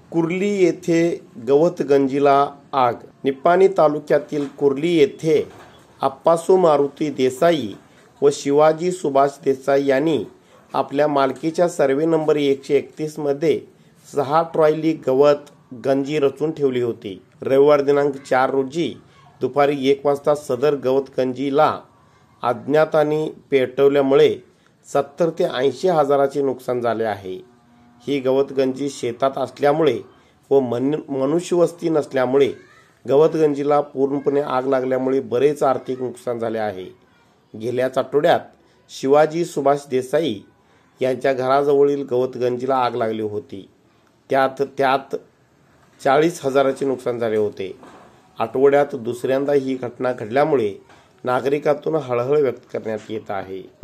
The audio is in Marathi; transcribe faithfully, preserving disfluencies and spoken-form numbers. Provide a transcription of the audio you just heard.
कुर्ली येथे गवतगंजीला आग. निपाणी तालुक्यातील कुर्ली येथे आप्पासू मारुती देसाई व शिवाजी सुभाष देसाई यांनी आपल्या मालकीच्या सर्वे नंबर एकशे एकतीस मध्ये सहा ट्रॉली गवत गंजी रचून ठेवली होती. रविवार दिनांक चार रोजी दुपारी एक वाजता सदर गवत गंजीला अज्ञातांनी पेटवल्यामुळे सत्तर ते ऐंशी हजाराचे नुकसान झाले आहे. ही गवतगंजी शेतात असल्यामुळे व मनुष्यवस्ती नसल्यामुळे गवतगंजीला पूर्णपणे आग लागल्यामुळे बरेच आर्थिक नुकसान झाले आहे. गेल्याच आठवड्यात शिवाजी सुभाष देसाई यांच्या घराजवळील गवतगंजीला आग लागली होती. त्यात त्यात चाळीस हजाराचे नुकसान झाले होते. आठवड्यात दुसऱ्यांदा ही घटना घडल्यामुळे नागरिकांतून हळहळ व्यक्त करण्यात येत आहे.